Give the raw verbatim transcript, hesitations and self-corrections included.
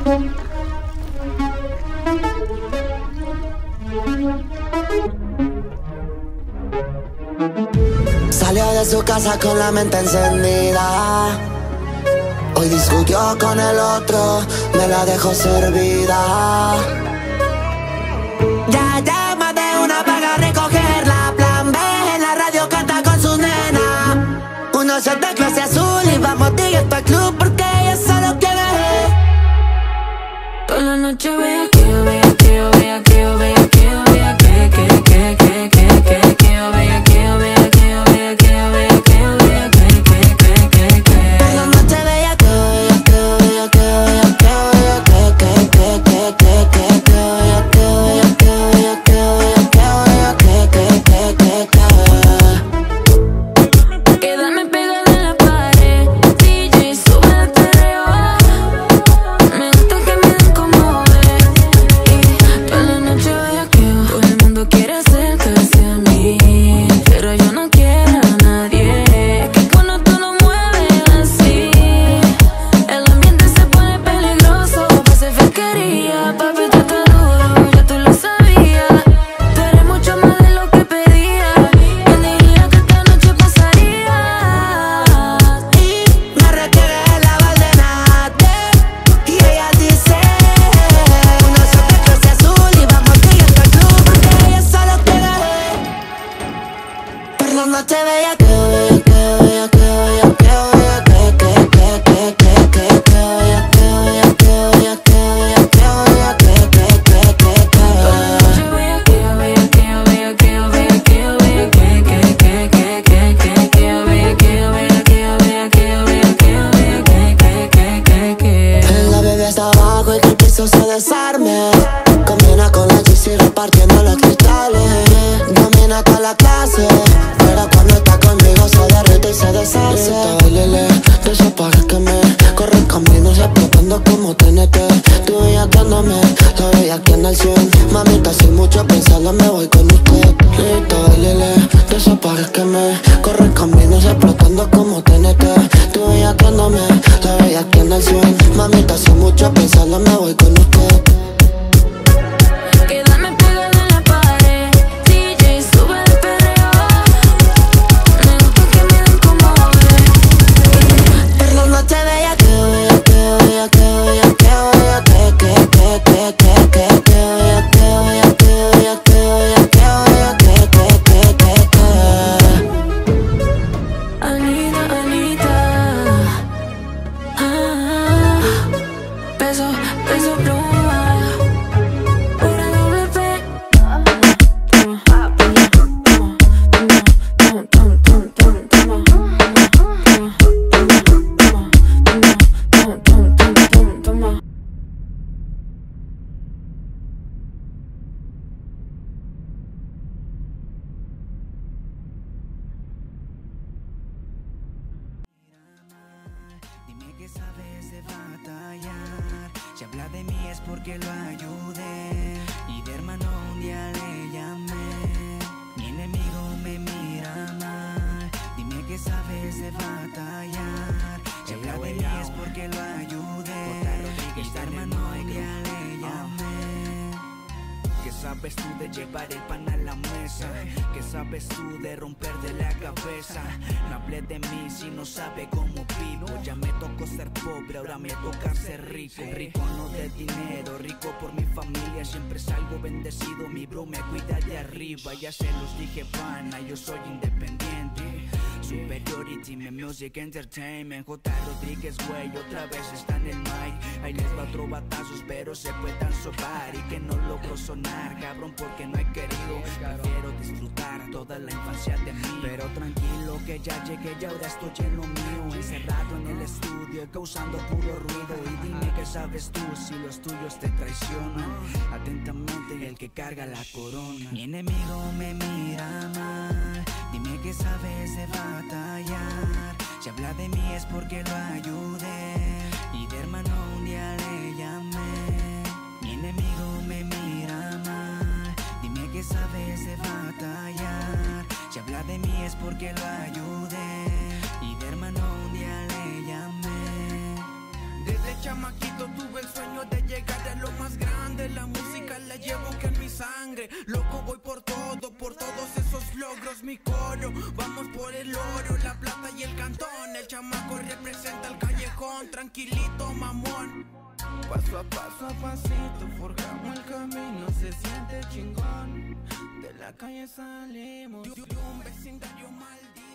Salió de su casa con la mente encendida. Hoy discutió con el otro, me la dejó servida. Ya llama de una paga a recogerla. Plan B en la radio canta con su nena. Uno shot de clase azul y vamos directo al club porque ella solo quiere. Toda la noche vea que yo vea que yo vea que yo vea que yo vea que que que que que que que yo vea que yo vea que yo vea que yo vea que yo vea que que que que que. Toda la noche vea que yo vea que yo vea que yo vea que yo vea que que que que que que que yo vea que yo vea que yo vea que yo vea que yo vea que que que que que. Quédame pegada en la pared, D J sube el perreo. Me gusta que me den como es. Y toda la noche vea que todo el mundo quiere acercarse a mí, pero yo no quiero a nadie. Es que cuando tú lo mueves así, el ambiente se pone peligroso. Pase fequería, papi, tú estás duro, ya tú lo sabías. Tú eres mucho más de lo que pedía. ¿Quién diría que esta noche pasaría? Y me requiere la Valdenate. Y ella dice: uno shot de clase azul y vamos directo al club porque ella solo quiere. Por la noche bella que yo vea que yo vea que yo vea que yo vea que que que que que que que yo vea que yo vea que yo vea que yo vea que yo vea que que que que que. Toda la noche vea que yo vea que yo vea que yo vea que yo vea que que que que que que que yo vea que yo vea que yo vea que yo vea que yo vea que que que que que. La bebé está abajo y que el piso se desarme. Combina con la G C repartiendo los cristales. Domina toda la clase, pero cuando está conmigo se derrite y se deshace. Lele, de esos pares que me corren caminos explotando como T N T. Tú bellaqueándome, la bellaqueando al cien. Mamita, sin mucho pensarlo me voy con usted. Listo, lele, de esos pares que me corren caminos explotando como T N T. Tú bellaqueándome, la bellaqueando al cien. Mamita, sin mucho pensarlo me voy con usted. Quédame pegada en la pared, D J sube el perreo. Me gusta que me den como es. Por la noche bella que yo vea que yo vea que yo vea que yo vea que que que que que que que yo vea que yo vea que yo vea que yo vea que yo vea que que que que que. Anita, Anita, ah, peso, peso pluma, pura doble P. Toma, toma, toma, toma, toma, toma, toma, toma, toma, toma, toma, toma. Dime que sabes de batallar. Si habla de mí es porque lo ayudé. Y de hermano un día le llamé. Mi enemigo me mira mal. Dime que sabes de batallar. Si habla de mí es porque lo ayudé. Y de hermano un día le llamé. ¿Qué sabes tú de llevar el pan a la mesa? ¿Qué sabes tú de romper de la cabeza? No hables de mí si no sabe cómo vivo. Ya me tocó ser pobre, ahora me toca ser rico. Rico no de dinero, rico por mi familia. Siempre salgo bendecido, mi bro me cuida de arriba. Ya se los dije, pana, yo soy independiente. Superiority, me music entertainment. J. Rodríguez, güey, otra vez está en el mic. Ahí les va otro batazo, espero se puedan sobar. Y que no logro sonar, cabrón, porque no he querido. Prefiero disfrutar toda la infancia de mí. Pero tranquilo que ya llegué y ahora estoy en lo mío. Encerrado en el estudio, causando puro ruido. Y dime qué sabes tú si los tuyos te traicionan. Atentamente el que carga la corona. Mi enemigo me mira mal. Dime qué sabes de batallar. Si habla de mí es porque lo ayudé. Y de hermano un día le llamé. Mi enemigo me mira mal. Dime qué sabes de batallar. Si habla de mí es porque lo ayudé. Y de hermano un día le llamé. Desde chamaquito tuve el sueño de llegar a lo más grande. La música la llevo que en mi sangre. Loco voy por todo, por todos esos logros. Mi coro, vamos por el oro, la plata y el cantón. El chamaco representa el callejón, tranquilito mamón. Paso a paso a pasito, forjamos el camino, se siente chingón. De la calle salimos, de un vecindario maldito.